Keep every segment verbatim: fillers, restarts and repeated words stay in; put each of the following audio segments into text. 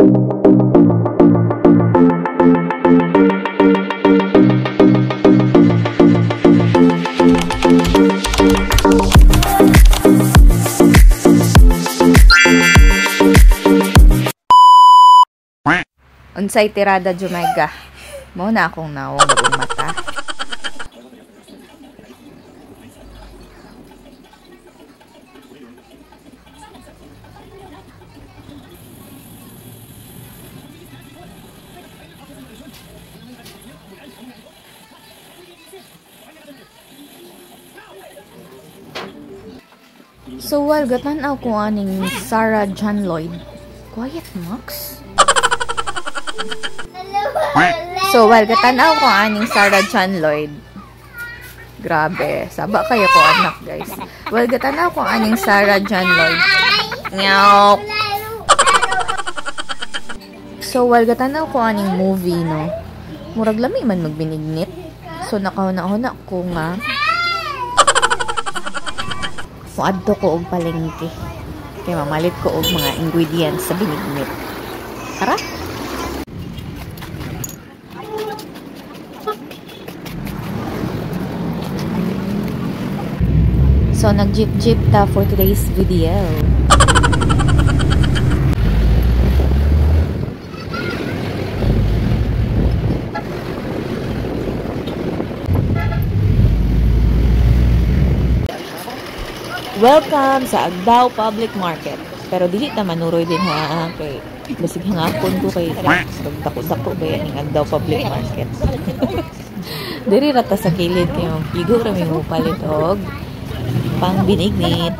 Unsay tirada Jumaiga. Mao na akong nawong bagong mata. So, while gatan ako aning Sarah John Lloyd. Quiet, Max? So, while gatanaw ko aning Sarah John Lloyd. Grabe. Saba kayo ko, anak, guys. While gatanaw ko aning Sarah John Lloyd. Meow. So, while gatanaw ko aning movie, no? Murag lami man magbinignit. So, nakahuna-huna ko nga. Muadto ko og palengke. Kaya mamalit ko og mga ingredients sa binignit. Tara! So, nag-jeep-jeep ta for today's video. Welcome sa Agdao Public Market. Pero dili ta manuroy din ha kay basig hangapon ko kay dako-dako ba yan ang Agdao Public Market. Diri rata sa kilid kay pigo ra mi mo palit og pang binignit.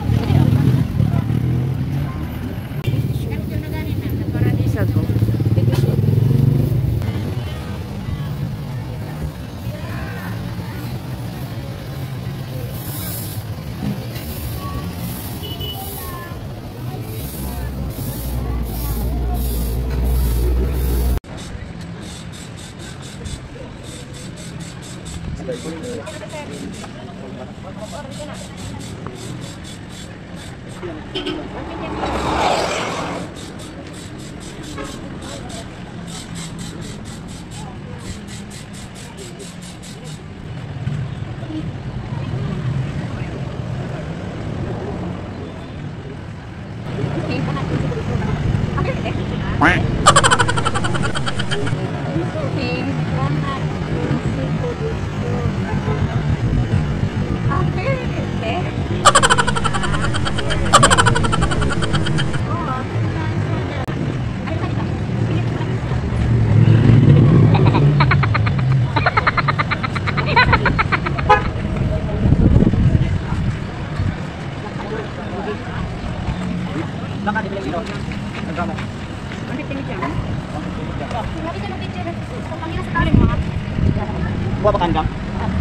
Buah pakan kang?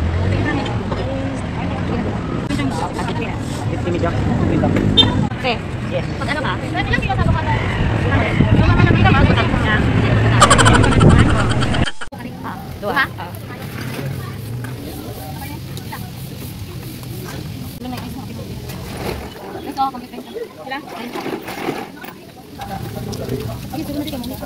Ini mijak, bintang. Oke. Yes. Pag ano ka? Pwede lang kita sa bukala. Yung mga nabita ba? Dua. Dua. Ito, kompeten ka. Sila? Ay, ito natin kamo.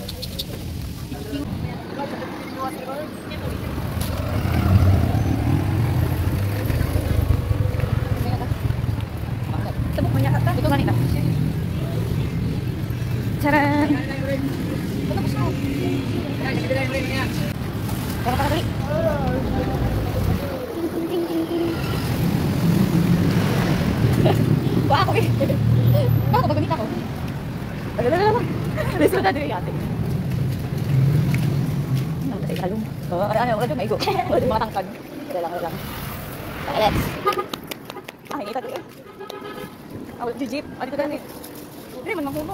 Charan! Wah, ako eh. Ako, pag-gamit ako. Pag-gamit Reso na din yate. Ano, tayo kalong. Oo, ano, wala doon, maigo. Wala doon mga tangkad. Wala lang, wala lang. Let's. Ah, hinita doon. Ah, wala jeep. Ah, dito doon eh. Hindi, man manghumo.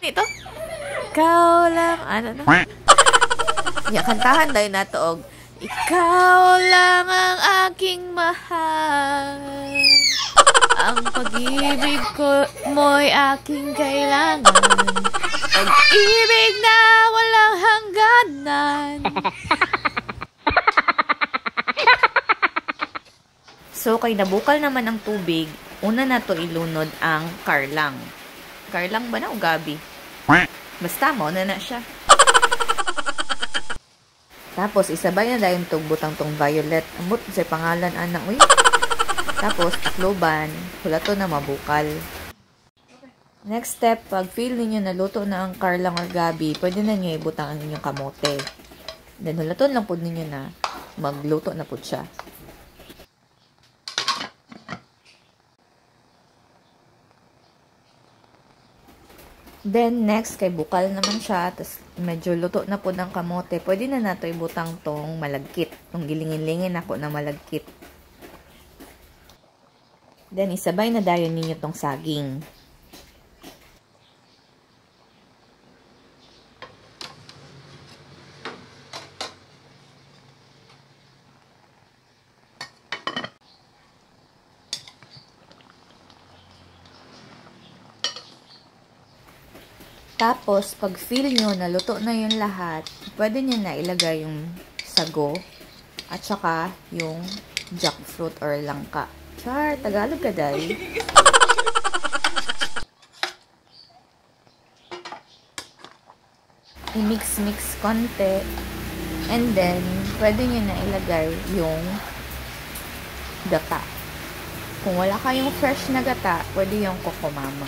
Ito? Ikaw lang, ano na? Ya, kantahan tayo na to, og, ikaw lang ang aking mahal. Ang pag-ibig ko mo'y aking kailangan. Pag-ibig na walang hangganan. So, kay nabukal naman ang tubig, una na to ilunod ang karlang. Karlang ba na o gabi? Basta mo na na siya. Tapos, isabay na dahil itong butang tong violet. Amot sa pangalan, anak. Uy. Tapos, takloban. Hulato na mabukal. Next step, pag feel ninyo na luto na ang karlang or gabi, pwede na nyo ibutang ang inyong kamote. Then, hulaton lang po ninyo na magluto na po siya. Then, next, kay bukal naman siya, tapos medyo luto na po ng kamote, pwede na nato ibutang tong malagkit. Tong gilingin-lingin ako na malagkit. Then, isabay na dayon ninyo tong saging. Tapos, pag feel nyo na luto na yung lahat, pwede nyo na ilagay yung sago at saka yung jackfruit or langka. Char, Tagalog ka, day. I-mix-mix konti. And then, pwede nyo na ilagay yung gata. Kung wala kayong fresh na gata, pwede yung kokomama.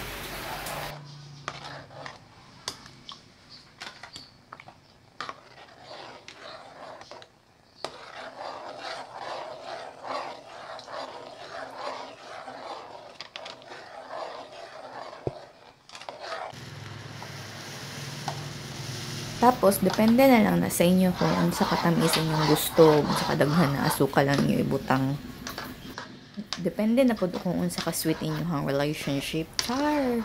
Tapos, depende na lang na sa inyo kung ano sa katamis inyong gusto, kung sa kadaghan na asukal lang nyo ibutang. Depende na po kung ano sa ka-sweet inyong relationship. Char!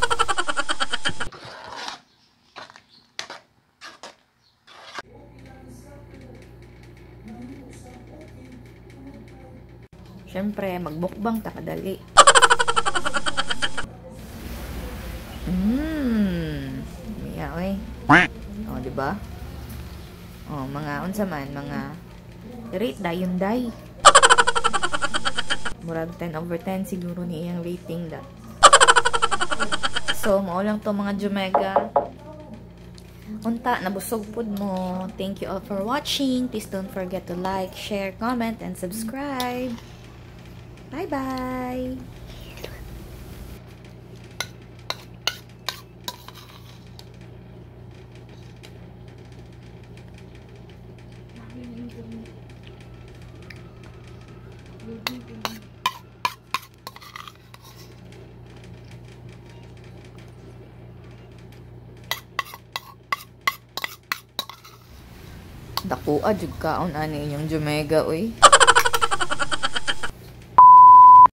Siyempre, magbukbang takadali. Mmm! Miya, oy. O, oh, diba? O, oh, mga, unsa man, mga rate dayon day. Murag ten over ten siguro ni iyang rating da. So, mao lang to mga Jumega. Unta, nabusog pud mo. Thank you all for watching. Please don't forget to like, share, comment, and subscribe. Bye-bye! Dako, jud kaon ani inyong Jumega, oy.